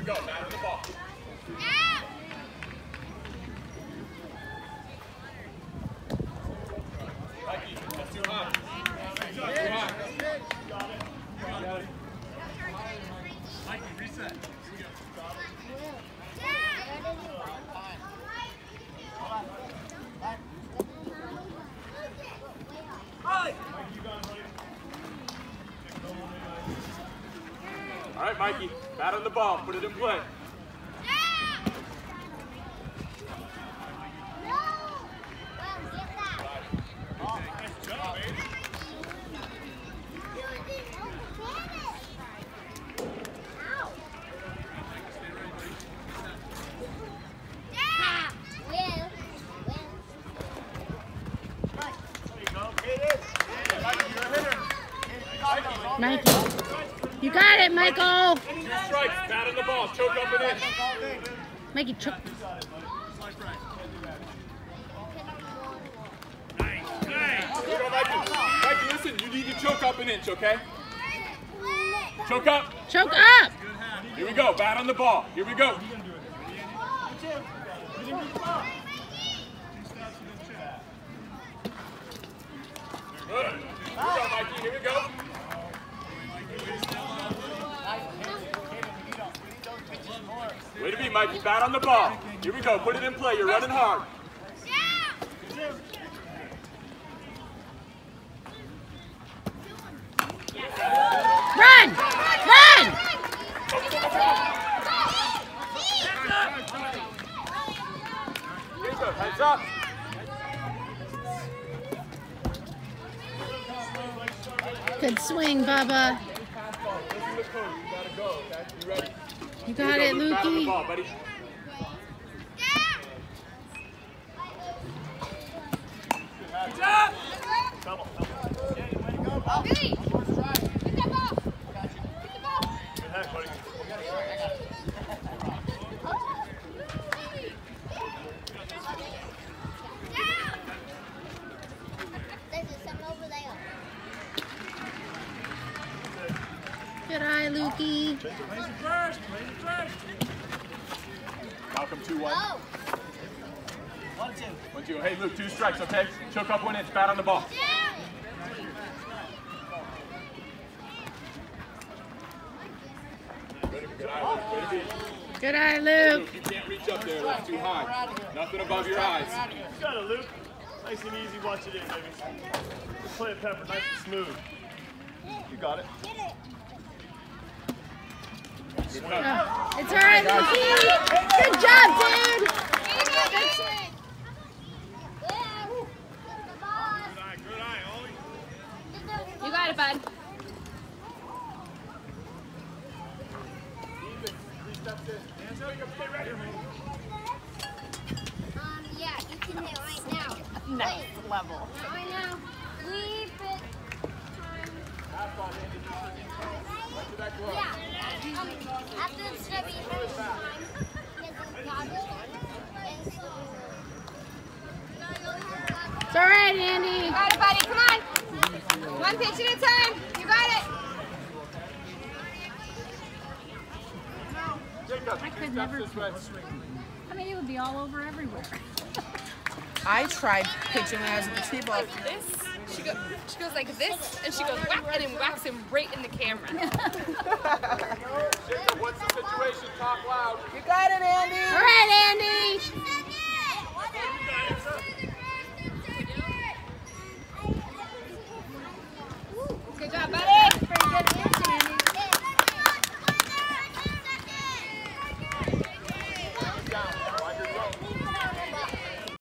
we go. Back to the ball. Mikey, that's too high. Too high. Mikey, reset. All right, Mikey, bat on the ball, put it in play. Mikey, you got it, Michael. 2 strikes, bat on the ball, choke up and in. Mikey, choke. Here we go, Mikey. Mikey, listen, you need to choke up an inch, okay? Choke up. Choke up. Here we go, bat on the ball. Here we go. Good. Here we go, Mikey. Here we go. Way to be, Mikey. Bat on the ball. Here we go. Put it in play. You're running hard. Run! Run! Here we go. Heads up. Good swing, Bubba. You got it, Lukey. Ball, buddy. Good job. Billy, get that ball. Get the ball. Good head, buddy. Good eye, Lukey. Malcolm 2-1. 1-2. Hey, Luke, 2 strikes, okay? Choke up 1 inch, bat on the ball. Good eye, Luke. Way to be. Good eye, Luke. Luke, you can't reach up there. That's too high. Nothing above your eyes. You got it, Luke. Nice and easy. Watch it in, baby. Just play it, Pepper. Nice and smooth. You got it. Good Oh, cut. it's all right, Lukey. Good job, dude. Good swing. You got it, bud. Yeah, you can hit right now. Next level. Not right now. Leave it. Yeah. After the stubby time, It's all right, Andy. you got it, buddy. Come on. One pitch at a time. You got it. Jacob, I 2 could steps never. this way. I mean, it would be all over everywhere. I tried pitching when I was at the tree ball. This, she goes like this, and she goes whack, and then whacks him right in the camera. Jacob, what's the situation? Talk loud. You got it, Andy. All right, Andy.